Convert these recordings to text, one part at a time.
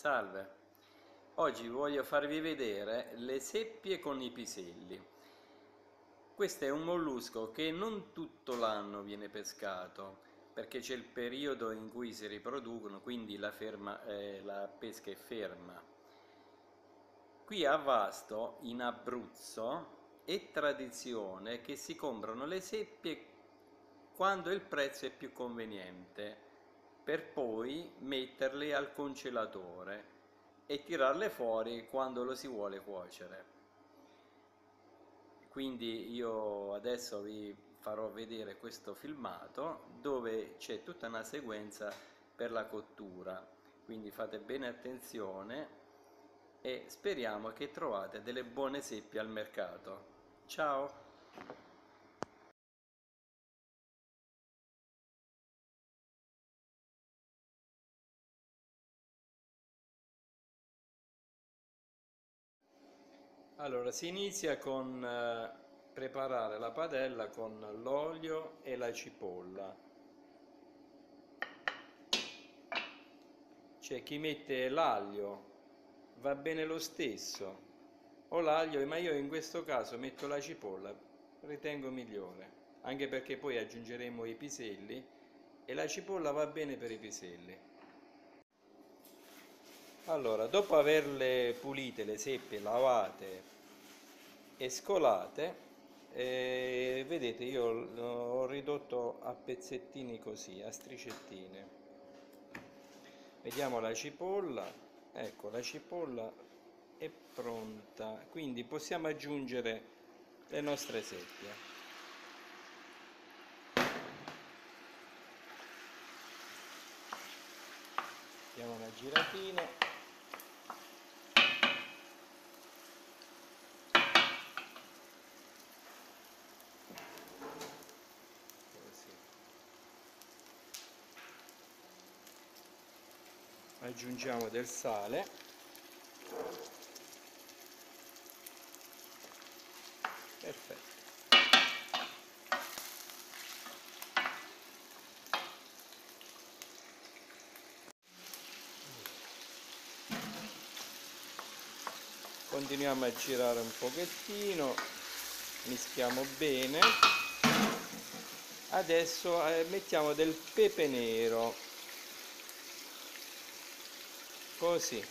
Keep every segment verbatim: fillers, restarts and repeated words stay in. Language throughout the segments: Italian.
Salve, oggi voglio farvi vedere le seppie con i piselli. Questo è un mollusco che non tutto l'anno viene pescato, perché c'è il periodo in cui si riproducono, quindi la, ferma, eh, la pesca è ferma. Qui a Vasto, in Abruzzo, è tradizione che si comprano le seppie quando il prezzo è più conveniente, per poi metterle al congelatore e tirarle fuori quando lo si vuole cuocere. Quindi io adesso vi farò vedere questo filmato dove c'è tutta una sequenza per la cottura, quindi fate bene attenzione e speriamo che trovate delle buone seppie al mercato. Ciao! Allora, si inizia con eh, preparare la padella con l'olio e la cipolla. C'è chi mette l'aglio, va bene lo stesso, o l'aglio, ma io in questo caso metto la cipolla, ritengo migliore, anche perché poi aggiungeremo i piselli e la cipolla va bene per i piselli. Allora, dopo averle pulite, le seppie, lavate e scolate, eh, vedete io ho ridotto a pezzettini così, a stricettine. Vediamo la cipolla, ecco la cipolla è pronta, quindi possiamo aggiungere le nostre seppie. Diamo una giratina. Così. Aggiungiamo del sale. Perfetto. Continuiamo a girare un pochettino, mischiamo bene. Adesso eh, mettiamo del pepe nero, così.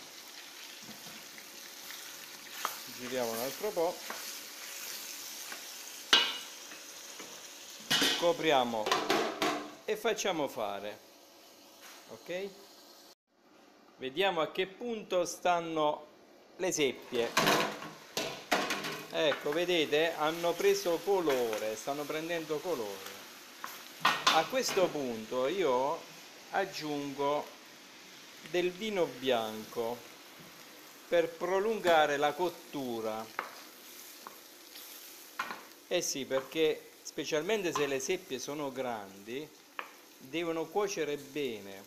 Giriamo un altro po'. Copriamo e facciamo fare. Ok? Vediamo a che punto stanno le seppie. Ecco, vedete, hanno preso colore, stanno prendendo colore. A questo punto io aggiungo del vino bianco per prolungare la cottura. Eh sì, perché specialmente se le seppie sono grandi, devono cuocere bene.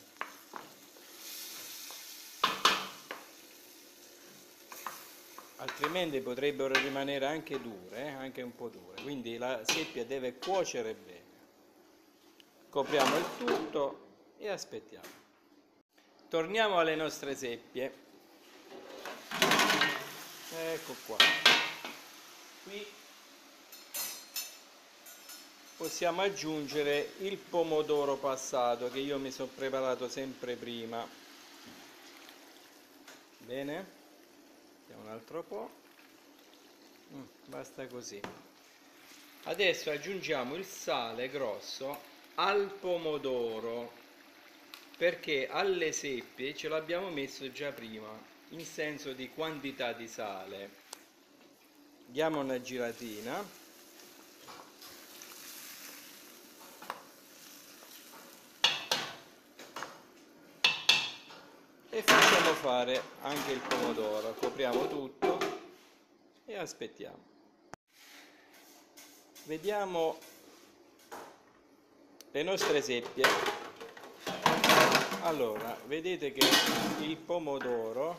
Altrimenti potrebbero rimanere anche dure, eh? anche un po' dure, quindi la seppia deve cuocere bene. Copriamo il tutto e aspettiamo. Torniamo alle nostre seppie. Ecco qua. Qui possiamo aggiungere il pomodoro passato che io mi sono preparato sempre prima. Bene? Vediamo un altro po'. Mm, basta così. Adesso aggiungiamo il sale grosso al pomodoro, perché alle seppie ce l'abbiamo messo già prima, in senso di quantità di sale. Diamo una giratina. E facciamo fare anche il pomodoro, copriamo tutto e aspettiamo. Vediamo le nostre seppie. Allora, vedete che il pomodoro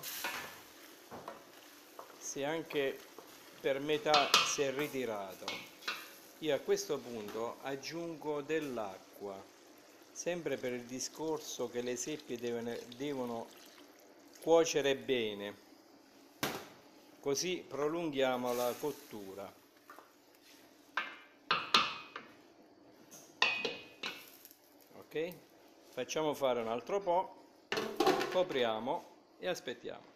si è anche per metà si è ritirato. Io a questo punto aggiungo dell'acqua, sempre per il discorso che le seppie devono, devono cuocere bene, così prolunghiamo la cottura. Ok? Facciamo fare un altro po', copriamo e aspettiamo.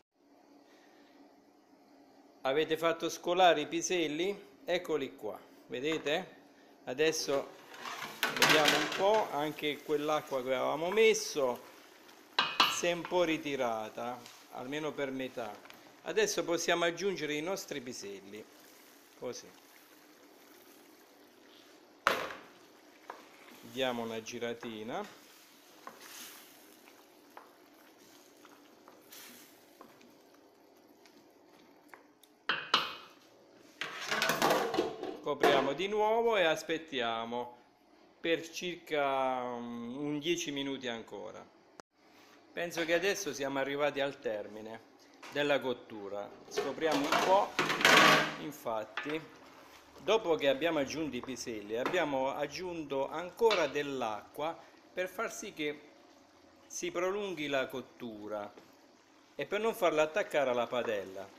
Avete fatto scolare i piselli? Eccoli qua, vedete? Adesso vediamo un po', anche quell'acqua che avevamo messo si è un po' ritirata, almeno per metà. Adesso possiamo aggiungere i nostri piselli, così. Diamo una giratina. Copriamo di nuovo e aspettiamo per circa un dieci minuti ancora. Penso che adesso siamo arrivati al termine della cottura. Scopriamo un po'. Infatti, dopo che abbiamo aggiunto i piselli, abbiamo aggiunto ancora dell'acqua per far sì che si prolunghi la cottura e per non farla attaccare alla padella.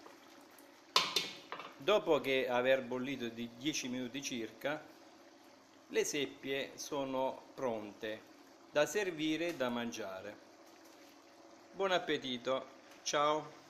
Dopo che aver bollito di dieci minuti circa, le seppie sono pronte da servire e da mangiare. Buon appetito, ciao!